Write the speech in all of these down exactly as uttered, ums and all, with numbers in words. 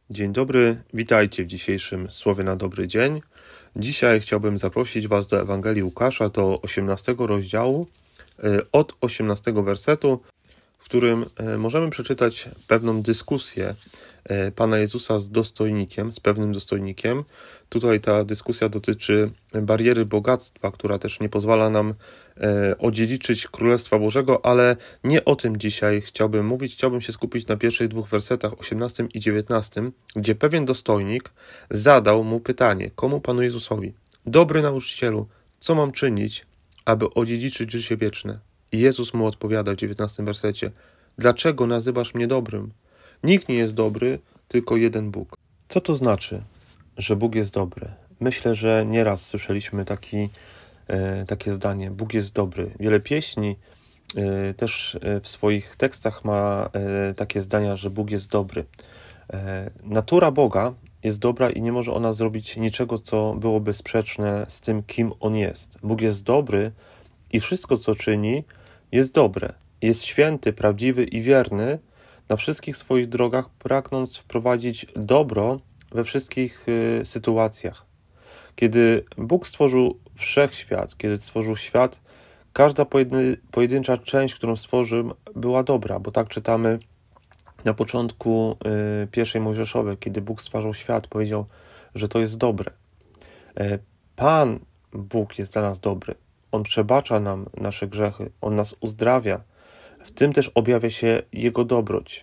Dzień dobry, witajcie w dzisiejszym Słowie na dobry dzień. Dzisiaj chciałbym zaprosić Was do Ewangelii Łukasza, do osiemnastego rozdziału, od osiemnastego wersetu, w którym możemy przeczytać pewną dyskusję Pana Jezusa z dostojnikiem, z pewnym dostojnikiem. Tutaj ta dyskusja dotyczy bariery bogactwa, która też nie pozwala nam odziedziczyć Królestwa Bożego, ale nie o tym dzisiaj chciałbym mówić. Chciałbym się skupić na pierwszych dwóch wersetach, osiemnastym i dziewiętnastym, gdzie pewien dostojnik zadał mu pytanie, komu? Panu Jezusowi. Dobry nauczycielu, co mam czynić, aby odziedziczyć życie wieczne? I Jezus mu odpowiada w dziewiętnastym wersecie, dlaczego nazywasz mnie dobrym? Nikt nie jest dobry, tylko jeden Bóg. Co to znaczy, że Bóg jest dobry? Myślę, że nieraz słyszeliśmy taki, e, takie zdanie, Bóg jest dobry. Wiele pieśni e, też w swoich tekstach ma e, takie zdania, że Bóg jest dobry. E, natura Boga jest dobra i nie może ona zrobić niczego, co byłoby sprzeczne z tym, kim On jest. Bóg jest dobry i wszystko, co czyni, jest dobre. Jest święty, prawdziwy i wierny na wszystkich swoich drogach, pragnąc wprowadzić dobro we wszystkich y, sytuacjach. Kiedy Bóg stworzył wszechświat, kiedy stworzył świat, każda pojedyn- pojedyncza część, którą stworzył, była dobra, bo tak czytamy na początku y, pierwszej Mojżeszowej, kiedy Bóg stwarzał świat, powiedział, że to jest dobre. Y, Pan Bóg jest dla nas dobry. On przebacza nam nasze grzechy, On nas uzdrawia. W tym też objawia się Jego dobroć.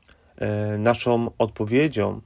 E, naszą odpowiedzią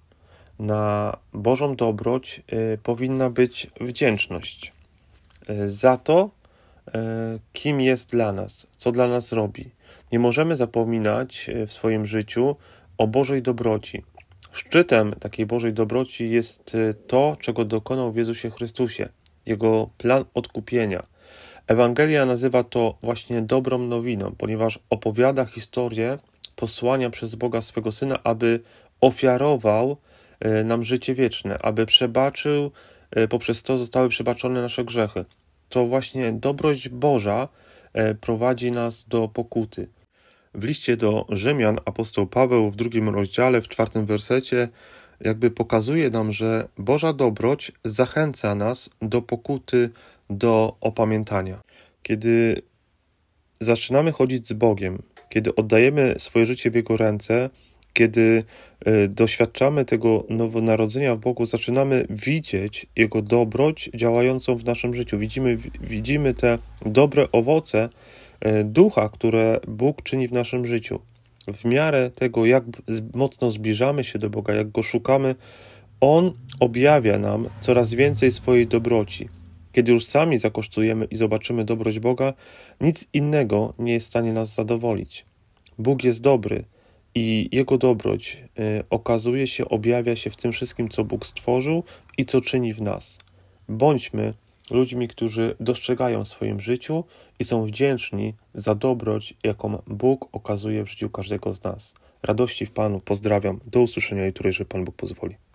na Bożą dobroć e, powinna być wdzięczność e, za to, e, kim jest dla nas, co dla nas robi. Nie możemy zapominać w swoim życiu o Bożej dobroci. Szczytem takiej Bożej dobroci jest to, czego dokonał w Jezusie Chrystusie, Jego plan odkupienia. Ewangelia nazywa to właśnie dobrą nowiną, ponieważ opowiada historię posłania przez Boga swego Syna, aby ofiarował nam życie wieczne, aby przebaczył, poprzez to zostały przebaczone nasze grzechy. To właśnie dobroć Boża prowadzi nas do pokuty. W liście do Rzymian apostoł Paweł w drugim rozdziale, w czwartym wersecie jakby pokazuje nam, że Boża dobroć zachęca nas do pokuty, do opamiętania. Kiedy zaczynamy chodzić z Bogiem, kiedy oddajemy swoje życie w Jego ręce, kiedy y, doświadczamy tego nowonarodzenia w Bogu, zaczynamy widzieć Jego dobroć działającą w naszym życiu. Widzimy, widzimy te dobre owoce y, ducha, które Bóg czyni w naszym życiu. W miarę tego, jak mocno zbliżamy się do Boga, jak Go szukamy, On objawia nam coraz więcej swojej dobroci. Kiedy już sami zakosztujemy i zobaczymy dobroć Boga, nic innego nie jest w stanie nas zadowolić. Bóg jest dobry i Jego dobroć y, okazuje się, objawia się w tym wszystkim, co Bóg stworzył i co czyni w nas. Bądźmy ludźmi, którzy dostrzegają w swoim życiu i są wdzięczni za dobroć, jaką Bóg okazuje w życiu każdego z nas. Radości w Panu, pozdrawiam, do usłyszenia jutro, jeżeli Pan Bóg pozwoli.